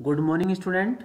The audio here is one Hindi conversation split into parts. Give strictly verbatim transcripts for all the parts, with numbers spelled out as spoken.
Good morning, student.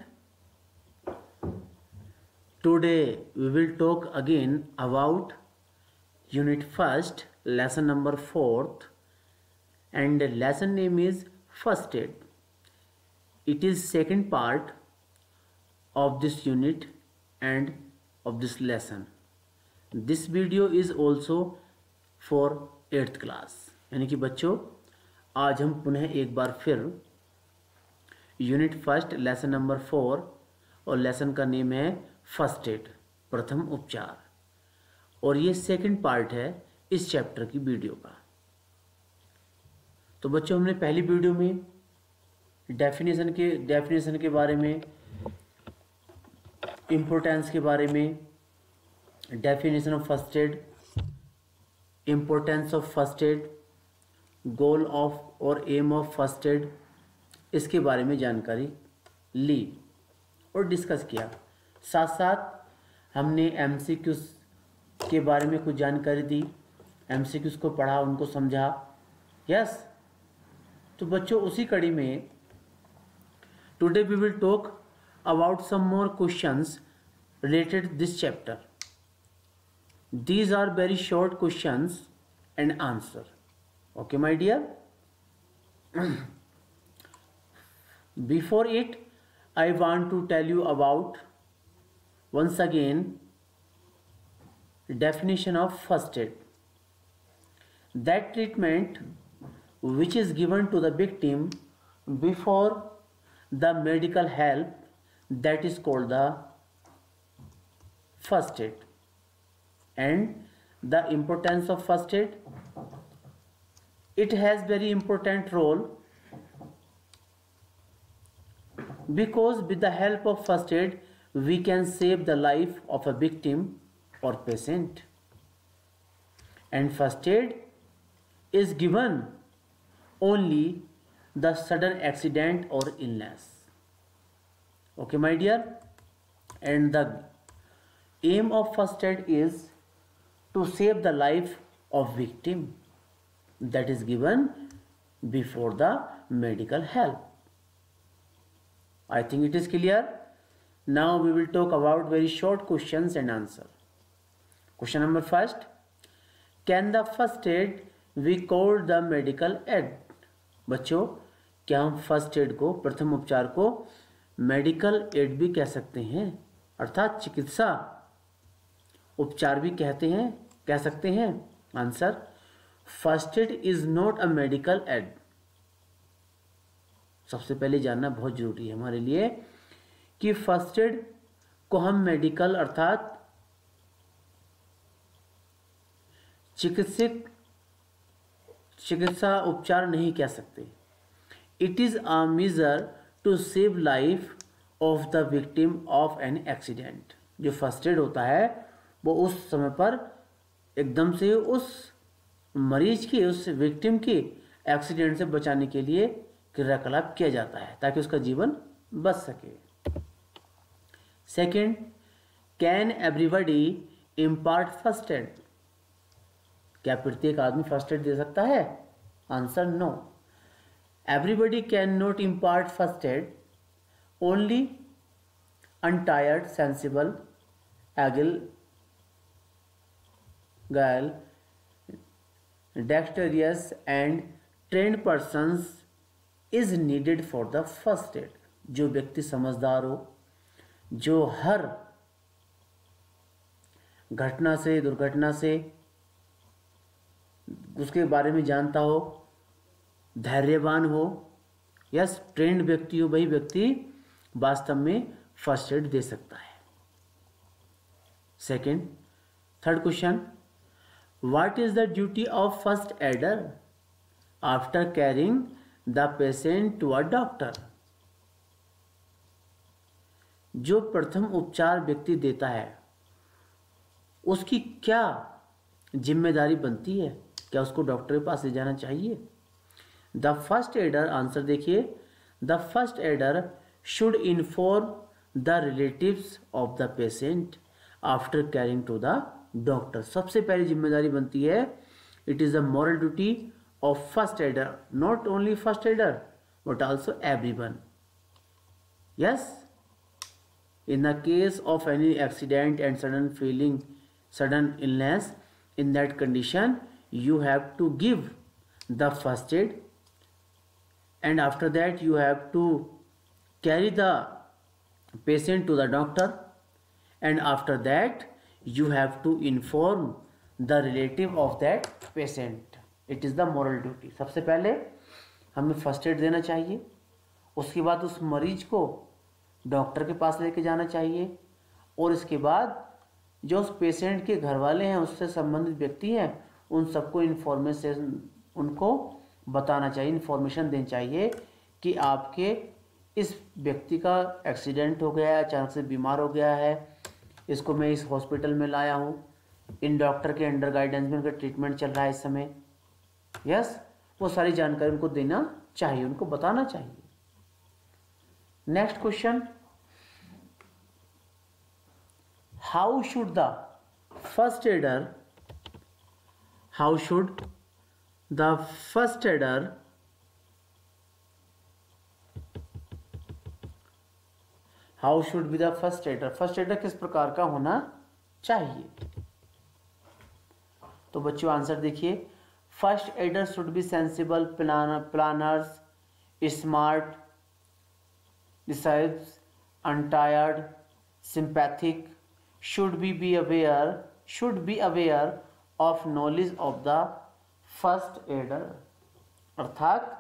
Today we will talk again about unit first, lesson number fourth, and the lesson name is first aid. It is second part of this unit and of this lesson. This video is also for eighth class. यानी कि बच्चों आज हम पुनः एक बार फिर unit first lesson number four और लेसन का नेम है फर्स्ट एड, प्रथम उपचार, और ये सेकंड पार्ट है इस चैप्टर की वीडियो का। तो बच्चों हमने पहली वीडियो में डेफिनेशन के डेफिनेशन के बारे में, इम्पोर्टेंस के बारे में, definition of first aid, importance of first aid, goal of और एम ऑफ फर्स्ट एड, इसके बारे में जानकारी ली और डिस्कस किया। साथ साथ हमने एमसीक्यूज के बारे में कुछ जानकारी दी, एमसीक्यूज को पढ़ा, उनको समझा। यस, तो बच्चों उसी कड़ी में today we will talk about some more questions related this chapter. These are very short questions and answer. Okay my dear, before it I want to tell you about once again definition of first aid. That treatment which is given to the victim before the medical help, that is called the first aid. And the importance of first aid, it has very important role, because with the help of first aid we can save the life of a victim or patient. And first aid is given only the sudden accident or illness. Okay my dear, and the aim of first aid is to save the life of victim, that is given before the medical help. I think it is clear. Now we will talk about very short questions and answer. Question number first, can the first aid we call the medical aid? बच्चों क्या हम फर्स्ट एड को, प्रथम उपचार को मेडिकल एड भी कह सकते हैं, अर्थात चिकित्सा उपचार भी कहते हैं, कह सकते हैं? Answer, first aid is not a medical aid. सबसे पहले जानना बहुत जरूरी है हमारे लिए कि फर्स्ट एड को हम मेडिकल अर्थात चिकित्सक चिकित्सा उपचार नहीं कह सकते। It is a measure to save life of the victim of an accident. जो फर्स्ट एड होता है वो उस समय पर एकदम से उस मरीज की, उस विक्टिम की एक्सीडेंट से बचाने के लिए क्रियाकलाप किया जाता है ताकि उसका जीवन बच सके। Second, can everybody impart first aid? क्या प्रत्येक आदमी फर्स्ट एड दे सकता है? Answer, no. Everybody can not impart first aid, only untired, sensible, agile, girl, dexterous and trained persons is needed for the first aid. जो व्यक्ति समझदार हो, जो हर घटना से, दुर्घटना से उसके बारे में जानता हो, धैर्यवान हो, यस, ट्रेंड व्यक्ति हो, वही व्यक्ति वास्तव में फर्स्ट एड दे सकता है। Second, third question, what is the duty of first aider after carrying the patient to a doctor? जो प्रथम उपचार व्यक्ति देता है उसकी क्या जिम्मेदारी बनती है? क्या उसको डॉक्टर के पास ले जाना चाहिए? द फर्स्ट एडर, आंसर देखिए, the first aider should inform the relatives of the patient after carrying to the doctor. सबसे पहली जिम्मेदारी बनती है, it is the moral duty of first aider, not only first aider but also everyone, Yes, in the case of any accident and sudden feeling, sudden illness, in that condition you have to give the first aid, and after that you have to carry the patient to the doctor, and after that you have to inform the relative of that patient. It is the moral duty. सबसे पहले हमें फर्स्ट एड देना चाहिए, उसके बाद उस मरीज को डॉक्टर के पास लेके जाना चाहिए, और इसके बाद जो उस पेशेंट के घर वाले हैं, उससे संबंधित व्यक्ति हैं, उन सबको इन्फॉर्मेशन उनको बताना चाहिए, इन्फॉर्मेशन देनी चाहिए कि आपके इस व्यक्ति का एक्सीडेंट हो गया है, अचानक से बीमार हो गया है, इसको मैं इस हॉस्पिटल में लाया हूँ, इन डॉक्टर के अंडर गाइडेंस में उनका ट्रीटमेंट चल रहा है इस समय। यस, वो सारी जानकारी उनको देना चाहिए, उनको बताना चाहिए। Next question, how should the first aider how should the first aider how should be the first aider first aider किस प्रकार का होना चाहिए? तो बच्चों आंसर देखिए, first aider should be sensible, planners, smart, decides, untired, sympathetic, should be be aware should be aware of knowledge of the first aider. अर्थात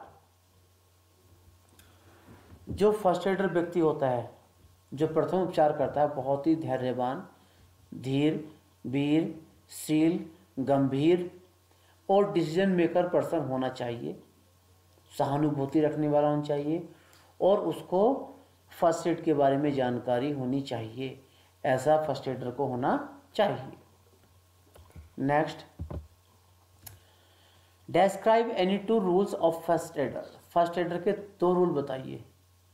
जो फर्स्ट एडर व्यक्ति होता है, जो प्रथम उपचार करता है, बहुत ही धैर्यवान, धीर, वीर, शील, गंभीर और डिसीजन मेकर पर्सन होना चाहिए, सहानुभूति रखने वाला होना चाहिए, और उसको फर्स्ट एड के बारे में जानकारी होनी चाहिए। ऐसा फर्स्ट एडर को होना चाहिए। Next, describe any two rules of first aider. First aider के दो रूल बताइए।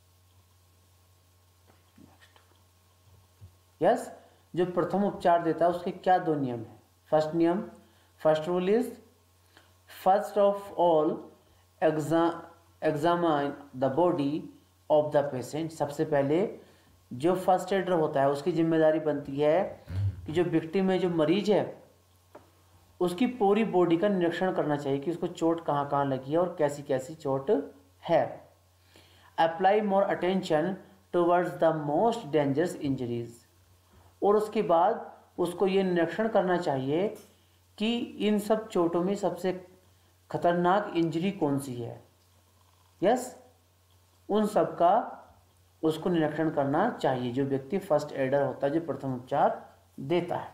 यस yes, जो प्रथम उपचार देता है उसके क्या दो नियम है? फर्स्ट नियम, first rule is, first of all examine the body of the patient. सबसे पहले जो फर्स्ट एडर होता है उसकी जिम्मेदारी बनती है कि जो विक्टिम है, जो मरीज है, उसकी पूरी बॉडी का निरीक्षण करना चाहिए कि उसको चोट कहाँ कहाँ लगी है और कैसी कैसी चोट है। Apply more attention towards the most dangerous injuries. और उसके बाद उसको ये निरीक्षण करना चाहिए कि इन सब चोटों में सबसे खतरनाक इंजरी कौन सी है। यस, उन सब का उसको निरीक्षण करना चाहिए जो व्यक्ति फर्स्ट एडर होता है, जो प्रथम उपचार देता है।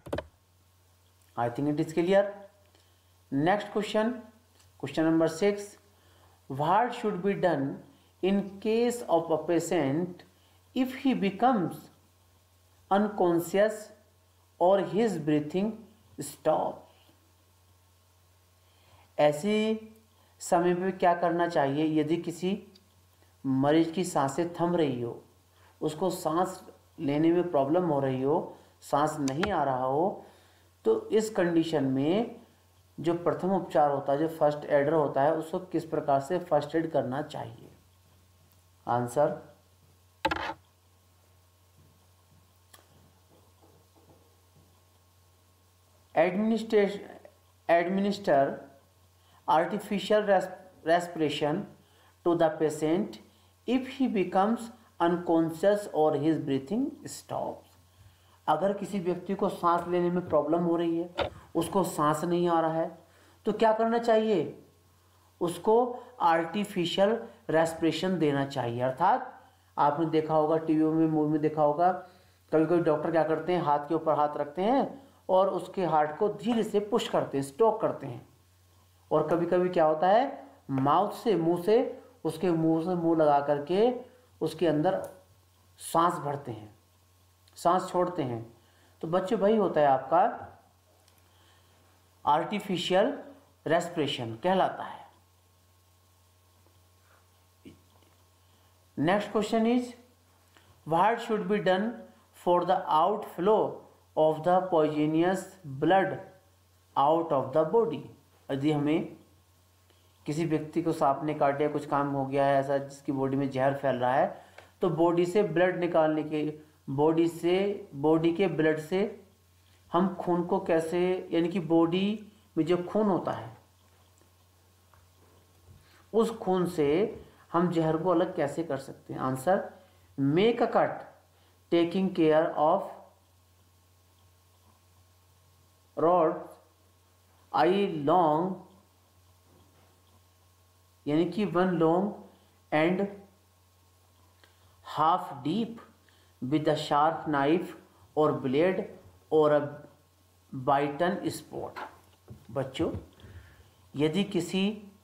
I think it is clear. Next question, question number six, what should be done in case of a patient if he becomes unconscious और हिज ब्रीथिंग स्टॉप। ऐसे समय पे क्या करना चाहिए यदि किसी मरीज की सांसें थम रही हो, उसको सांस लेने में प्रॉब्लम हो रही हो, सांस नहीं आ रहा हो, तो इस कंडीशन में जो प्रथम उपचार होता है, जो फर्स्ट एडर होता है, उसको किस प्रकार से फर्स्ट एड करना चाहिए? Answer, administration administer artificial respiration to the patient if he becomes unconscious or his breathing stops। अगर किसी व्यक्ति को सांस लेने में प्रॉब्लम हो रही है, उसको सांस नहीं आ रहा है, तो क्या करना चाहिए? उसको आर्टिफिशियल रेस्पिरेशन देना चाहिए। अर्थात आपने देखा होगा, टीवी में, मूवी में देखा होगा, कभी कभी डॉक्टर क्या करते हैं, हाथ के ऊपर हाथ रखते हैं और उसके हार्ट को धीरे से पुश करते हैं, स्टॉक करते हैं। और कभी कभी क्या होता है, माउथ से, मुंह से, उसके मुंह से मुंह लगा करके उसके अंदर सांस भरते हैं, सांस छोड़ते हैं। तो बच्चे वही होता है आपका आर्टिफिशियल रेस्पिरेशन कहलाता है। Next question is, what should be done for the outflow of the poisonous blood out of the body. यदि हमें किसी व्यक्ति को सांप ने काट दिया, कुछ काम हो गया है ऐसा जिसकी बॉडी में जहर फैल रहा है, तो बॉडी से ब्लड निकालने के बॉडी से बॉडी के ब्लड से हम खून को कैसे, यानी कि बॉडी में जो खून होता है उस खून से हम जहर को अलग कैसे कर सकते हैं? Answer, make a cut taking care of rod I long, यानी कि one long and half deep with a sharp knife और ब्लेड और अ बाइटन स्पॉट। बच्चों, यदि किसी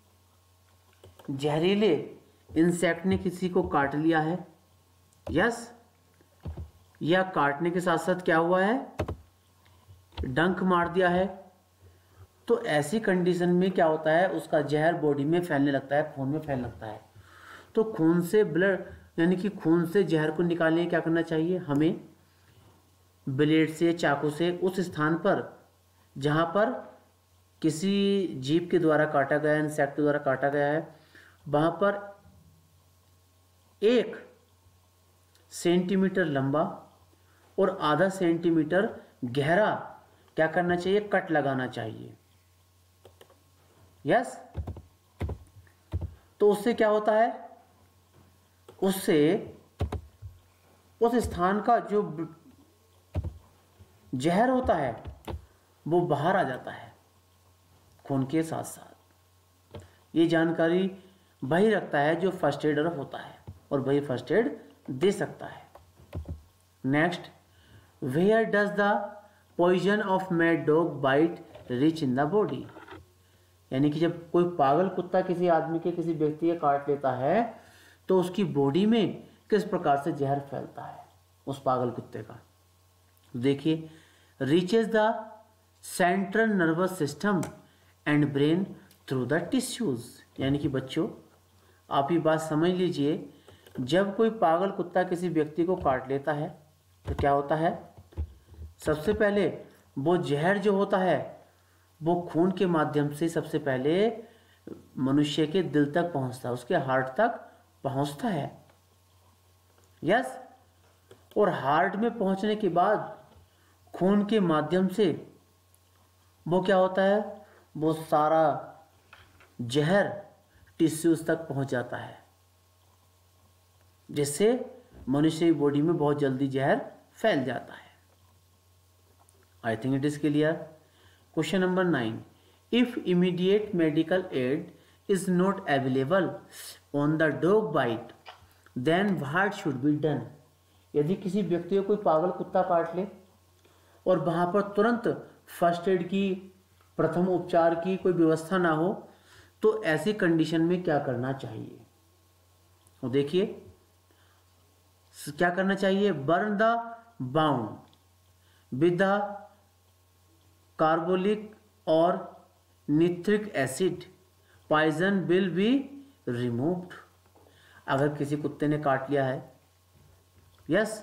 जहरीले इंसेक्ट ने किसी को काट लिया है, यस, या काटने के साथ साथ क्या हुआ है, डंक मार दिया है, तो ऐसी कंडीशन में क्या होता है, उसका जहर बॉडी में फैलने लगता है, खून में फैलने लगता है। तो खून से ब्लड, यानी कि खून से जहर को निकालने के क्या करना चाहिए, हमें ब्लेड से, चाकू से उस स्थान पर जहाँ पर किसी जीव के द्वारा काटा गया है, इंसेक्ट के द्वारा काटा गया है, वहाँ पर एक सेंटीमीटर लंबा और आधा सेंटीमीटर गहरा क्या करना चाहिए, कट लगाना चाहिए। यस, तो उससे क्या होता है, उससे उस स्थान का जो जहर होता है वो बाहर आ जाता है खून के साथ साथ। ये जानकारी वही रखता है जो फर्स्ट एडर होता है और वही फर्स्ट एड दे सकता है। Next, where does the poison of mad dog bite reach in the body, यानी कि जब कोई पागल कुत्ता किसी आदमी के, किसी व्यक्ति के काट लेता है तो उसकी बॉडी में किस प्रकार से जहर फैलता है उस पागल कुत्ते का। देखिए, reaches the central nervous system and brain through the tissues, यानी कि बच्चों आप ये बात समझ लीजिए, जब कोई पागल कुत्ता किसी व्यक्ति को काट लेता है तो क्या होता है, सबसे पहले वो जहर जो होता है वो खून के माध्यम से सबसे पहले मनुष्य के दिल तक पहुंचता है, उसके हार्ट तक पहुंचता है। यस, और हार्ट में पहुंचने के बाद खून के माध्यम से वो क्या होता है, वो सारा जहर टिश्यूज तक पहुंच जाता है, जिससे मनुष्य की बॉडी में बहुत जल्दी जहर फैल जाता है। I think it is clear. Question number nine, if immediate medical aid is not available on the dog bite then what should be done, यदि किसी व्यक्ति को कोई पागल कुत्ता काट ले और वहां पर तुरंत फर्स्ट एड की, प्रथम उपचार की कोई व्यवस्था ना हो, तो ऐसी कंडीशन में क्या करना चाहिए। तो देखिए क्या करना चाहिए, burn the bound with the carbolic और nitric acid, poison will be removed. अगर किसी कुत्ते ने काट लिया है, यस,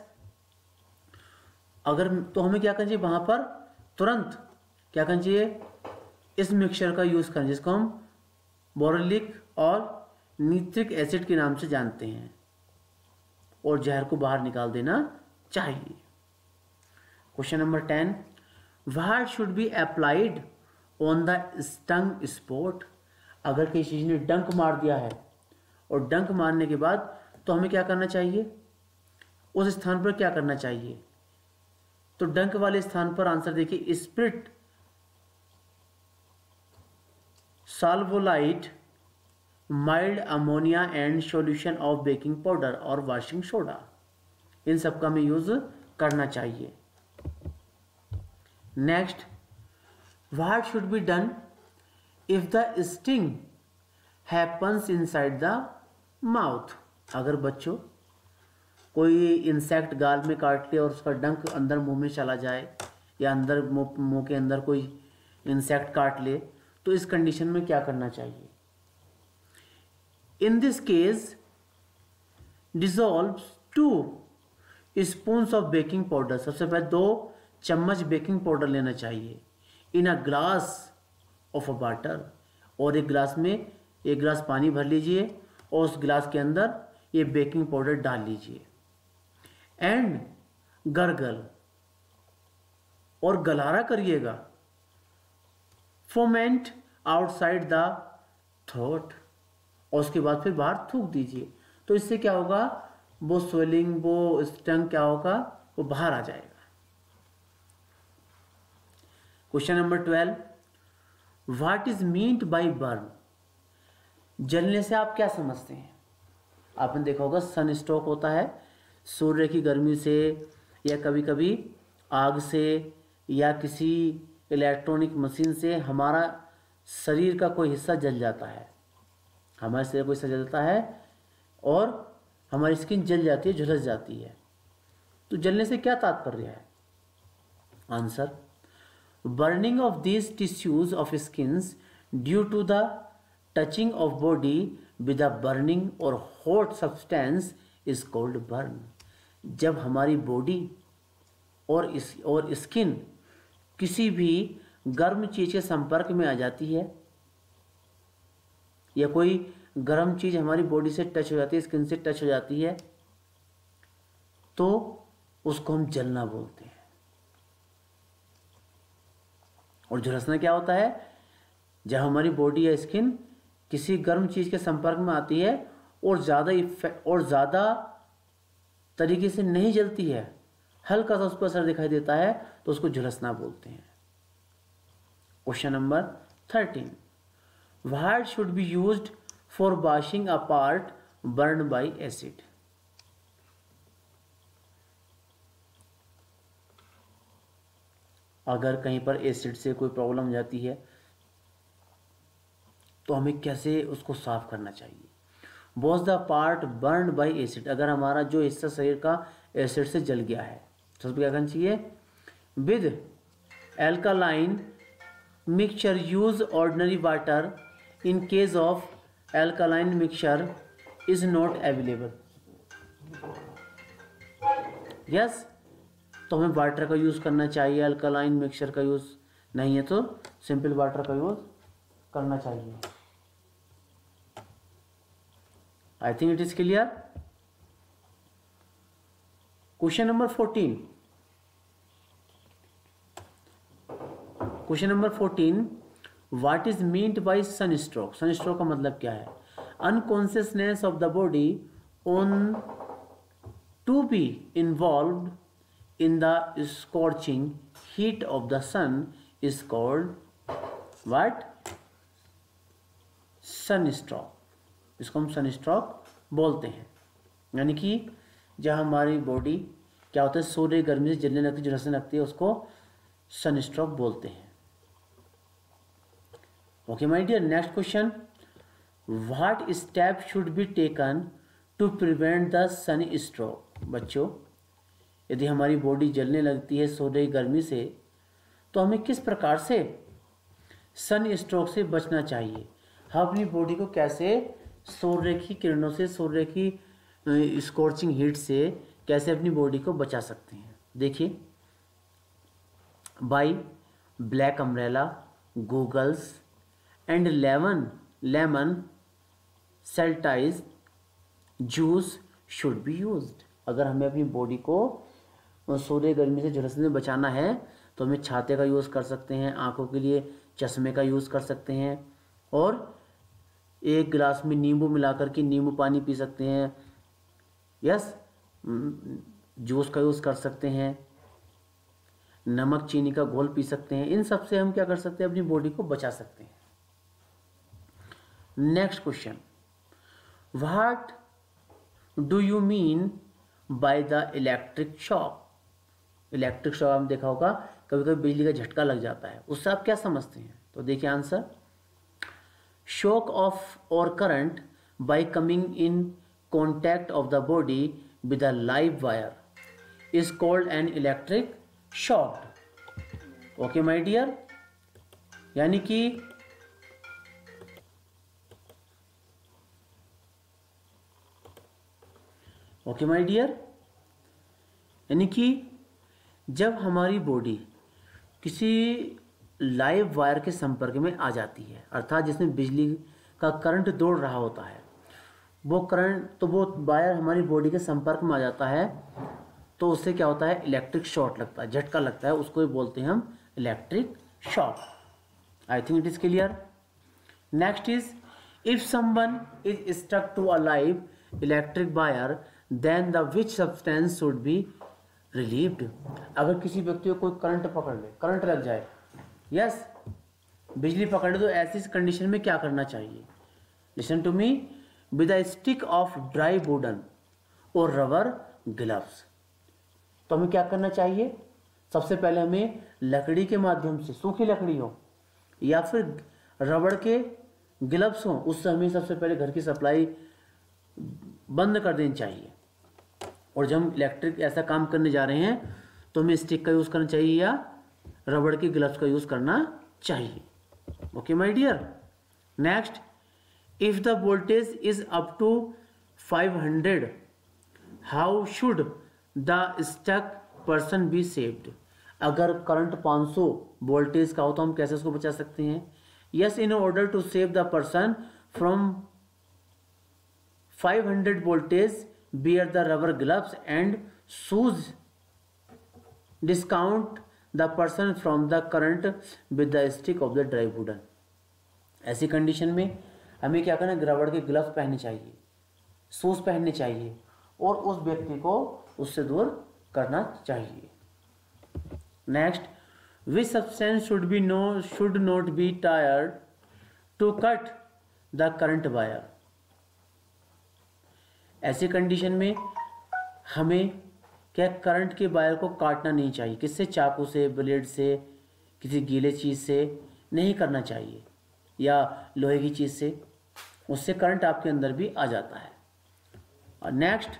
अगर तो हमें क्या करना चाहिए, वहां पर तुरंत क्या करना चाहिए, इस मिक्सचर का यूज करना, जिसको हम बोरोलिक और निट्रिक एसिड के नाम से जानते हैं, और जहर को बाहर निकाल देना चाहिए। Question number ten, what should be applied on the stung spot, अगर किसी चीज ने डंक मार दिया है और डंक मारने के बाद तो हमें क्या करना चाहिए, उस स्थान पर क्या करना चाहिए, तो डंक वाले स्थान पर आंसर देखिए, spirit sal volatile mild ammonia and solution of baking powder और वॉशिंग सोडा, इन सब का हमें यूज करना चाहिए। Next, what should be done if the sting happens inside the mouth, अगर बच्चों कोई इंसेक्ट गाल में काट ले और उसका डंक अंदर मुंह में चला जाए, या अंदर मुंह के अंदर कोई इंसेक्ट काट ले, तो इस कंडीशन में क्या करना चाहिए। In this case dissolve two spoons of baking powder, सबसे पहले दो चम्मच बेकिंग पाउडर लेना चाहिए, in a glass of a water, और एक गिलास में एक गिलास पानी भर लीजिए और उस गिलास के अंदर ये बेकिंग पाउडर डाल लीजिए। एंड गर्गल, और गलारा करिएगा। फोमेंट आउटसाइड द थ्रोट, और उसके बाद फिर बाहर थूक दीजिए। तो इससे क्या होगा, वो स्वेलिंग, वो स्टंग क्या होगा, वो बाहर आ जाएगा। Question number twelve, what is meant by burn? जलने से आप क्या समझते हैं? आपने देखा होगा सन स्ट्रोक होता है, सूर्य की गर्मी से या कभी कभी आग से या किसी इलेक्ट्रॉनिक मशीन से हमारा शरीर का कोई हिस्सा जल जाता है, हमारे शरीर का कोई हिस्सा जल जाता है और हमारी स्किन जल जाती है, झुलस जाती है। तो जलने से क्या तात्पर्य है? Answer, burning of these tissues of skins due to the touching of body with a burning और hot substance is called burn. जब हमारी बॉडी और इस और स्किन किसी भी गर्म चीज के संपर्क में आ जाती है या कोई गर्म चीज हमारी बॉडी से टच हो जाती है, स्किन से टच हो जाती है, तो उसको हम जलना बोलते हैं। और झुलसना क्या होता है? जब हमारी बॉडी या स्किन किसी गर्म चीज के संपर्क में आती है और ज्यादा और ज्यादा तरीके से नहीं जलती है, हल्का सा उस पर असर दिखाई देता है, तो उसको झुलसना बोलते हैं। Question number thirteen, what should be used for washing a part burn by acid? अगर कहीं पर एसिड से कोई प्रॉब्लम हो जाती है तो हमें कैसे उसको साफ करना चाहिए? Wash the part burn by acid, अगर हमारा जो हिस्सा शरीर का एसिड से जल गया है तो उसको क्या करना चाहिए? With alkaline mixture use ordinary water in case of alkaline mixture is not available. Yes, तो हमें वाटर का यूज़ करना चाहिए, अल्कलाइन मिक्सचर का यूज़ नहीं है तो सिंपल वाटर का यूज़ करना चाहिए। I think it is clear. Question number fourteen, question number fourteen, what is meant by sun stroke? Sun stroke का मतलब क्या है? Unconsciousness of the body on to be involved in the scorching heat of the sun is called what? sunstroke। इसको हम सनस्ट्रोक बोलते हैं। यानी कि जब हमारी बॉडी क्या होता है, सूर्य गर्मी से जलने लगती है, झुलसने लगती है, उसको सनस्ट्रोक बोलते हैं। Okay my dear, next question, what step should be taken to prevent the sun stroke? बच्चों, यदि हमारी बॉडी जलने लगती है सूर्य की गर्मी से तो हमें किस प्रकार से सन स्ट्रोक से बचना चाहिए? हम अपनी बॉडी को कैसे सूर्य की किरणों से, सूर्य की स्कॉर्चिंग हीट से कैसे अपनी बॉडी को बचा सकते हैं? देखिए, by black umbrella, goggles and lemon lemon saltize juice should be used. अगर हमें अपनी बॉडी को सूर्य गर्मी से झुलसने से बचाना है तो हमें छाते का यूज़ कर सकते हैं, आंखों के लिए चश्मे का यूज़ कर सकते हैं, और एक गिलास में नींबू मिलाकर के नींबू पानी पी सकते हैं। यस, जूस का यूज़ कर सकते हैं, नमक चीनी का घोल पी सकते हैं। इन सब से हम क्या कर सकते हैं? अपनी बॉडी को बचा सकते हैं। Next question, what do you mean by the electric shock? Electric shock आपने देखा होगा, कभी कभी बिजली का झटका लग जाता है, उससे आप क्या समझते हैं? तो देखिए आंसर, शॉक ऑफ और current by coming in contact of the body with a live wire is called an electric shock. Okay my dear, यानी कि ओके माय डियर यानी कि जब हमारी बॉडी किसी लाइव वायर के संपर्क में आ जाती है, अर्थात जिसमें बिजली का करंट दौड़ रहा होता है, वो करंट तो वो वायर हमारी बॉडी के संपर्क में आ जाता है तो उससे क्या होता है, इलेक्ट्रिक शॉक लगता है, झटका लगता है, उसको ही बोलते हैं हम electric shock. I think it is clear. Next is if someone is stuck to a live electric wire then the which substance should be relieved. अगर किसी व्यक्ति को कोई करंट पकड़ ले, करंट लग जाए, यस yes, बिजली पकड़ ले, तो ऐसी कंडीशन में क्या करना चाहिए? Listen to me, with a stick of dry wooden और रबर ग्लव्स। तो हमें क्या करना चाहिए? सबसे पहले हमें लकड़ी के माध्यम से, सूखी लकड़ी हो या फिर रबड़ के ग्लव्स हो, उससे हमें सबसे पहले घर की सप्लाई बंद कर देनी चाहिए। और जब हम इलेक्ट्रिक ऐसा काम करने जा रहे हैं तो हमें स्टिक का यूज़ करना चाहिए या रबड़ के ग्लव्स का यूज़ करना चाहिए। Okay my dear. Next, if the voltage is up to five hundred how should the stuck person be saved. अगर करंट पाँच सौ वोल्टेज का हो तो हम कैसे उसको बचा सकते हैं? Yes, in order to save the person from five hundred voltage bear the rubber gloves and shoes, discount the person from the current with the stick of the dry wooden। ऐसी कंडीशन में हमें क्या करना है? रबड़ के ग्लव्स पहनने चाहिए, शूज पहनने चाहिए और उस व्यक्ति को उससे दूर करना चाहिए। Next, which substance should be no should not be tired to cut the current wire. ऐसी कंडीशन में हमें क्या करंट के वायर को काटना नहीं चाहिए। किससे? चाकू से, ब्लेड से, किसी गीले चीज़ से नहीं करना चाहिए या लोहे की चीज़ से, उससे करंट आपके अंदर भी आ जाता है। और next,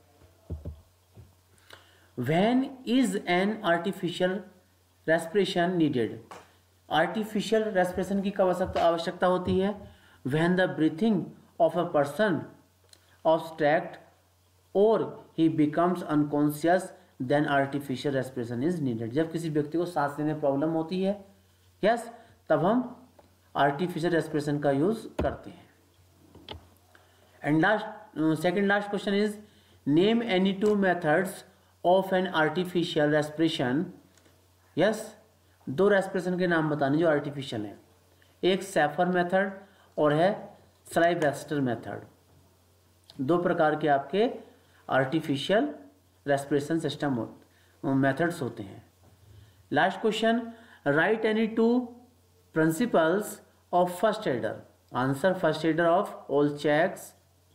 when is an artificial respiration needed. Artificial respiration की कब आवश्यकता होती है? When the breathing of a person obstruct or he becomes unconscious then artificial respiration is needed। जब किसी व्यक्ति को सांस लेने में प्रॉब्लम होती है, यस yes, तब हम आर्टिफिशियल रेस्पिरेशन का यूज करते हैं। And last second last question is name any two methods of an artificial respiration. Yes, दो रेस्पिरेशन के नाम बताने जो आर्टिफिशियल है। एक सैफर मेथड और है स्लाइवेस्टर मेथड। दो प्रकार के आपके आर्टिफिशियल रेस्पिरेशन सिस्टम मेथड्स होते हैं। Last question, write any two principles of first aider. Answer, first aider of all checks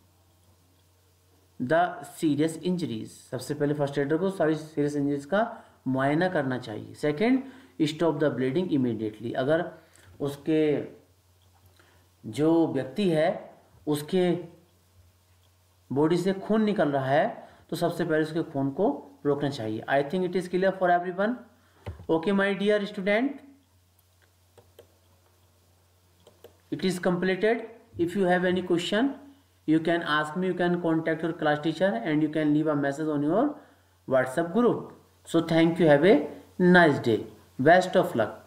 the serious injuries. सबसे पहले फर्स्ट एडर को सारी सीरियस इंजरीज का मुआयना करना चाहिए। Second, stop the bleeding immediately. अगर उसके जो व्यक्ति है उसके बॉडी से खून निकल रहा है तो सबसे पहले उसके खून को रोकना चाहिए। I think it is clear for everyone. Okay my dear student, it is completed. If you have any question you can ask me, you can contact your class teacher and you can leave a message on your WhatsApp group. So thank you, have a nice day, best of luck.